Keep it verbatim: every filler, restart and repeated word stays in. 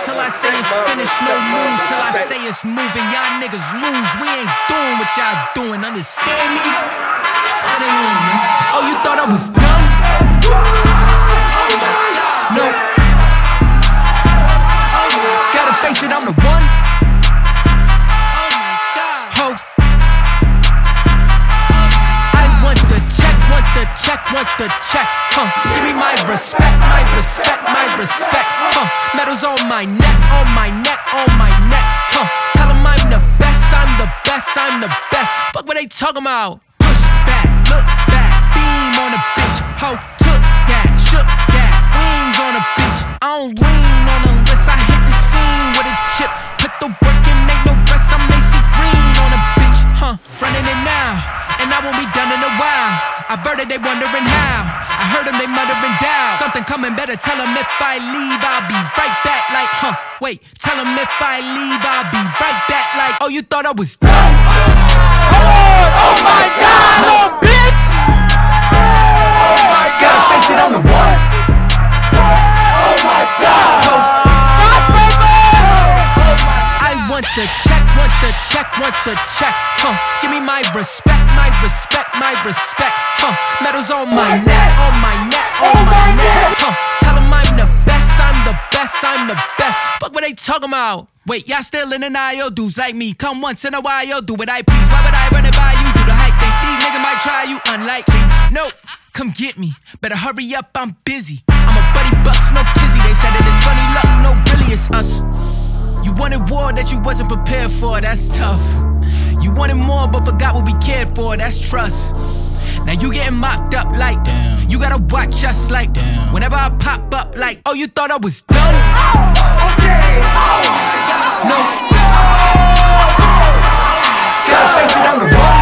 till I say it's finished. No moves till I say it's moving. Y'all niggas lose. We ain't doing what y'all doing. Understand me? That ain't on, man. Oh, you thought I was dumb? No. Gotta face it, I'm the one. Oh my God. Ho. I want the check, want the check, want the check. Huh. Give me my respect, my respect, my respect. Huh. Medals on my neck, on my neck, on my neck. Huh. Tell them I'm the best, I'm the best, I'm the best. Fuck what they talking about. Push back, look back, beam on a bitch. Ho. Took that, shook that, wings on a bitch. I don't lean on unless I hit the scene with a chip. Put the work in, ain't no rest. I'm Macy Green on a bitch. Huh. Running it now, and I won't be done in a while. I've heard it, they wondering how. I heard them, they muttering down. Something coming, better tell them if I leave, I'll be right back like, huh, wait. Tell them if I leave, I'll be right back like, oh, you thought I was done? Oh, oh my God, little bitch! Oh my God! Gotta face it, I'm the one. Oh my God! I want the check, want the check, want the check, huh? Give me my respect, my respect, my respect, huh? Medals on my neck, on my neck, on my neck, huh? Tell them I'm the best, I'm the best, I'm the best. Fuck what they talking about? Wait, y'all still in denial? Dudes like me, come once in a while, yo, do what I please. Why would I run it by you? Do the hype thing, these niggas might try you, unlikely. Nope, come get me, better hurry up, I'm busy. I'm a Buddy Bucks, no kizzy. They said it is funny luck, no really, it's us. You wanted war that you wasn't prepared for, that's tough. You wanted more but forgot what we cared for, that's trust. Now you getting mocked up like, damn. You gotta watch us like, damn. Whenever I pop up like, oh, you thought I was done? Oh, okay. Oh my God. No. Gotta face it, I'm the one.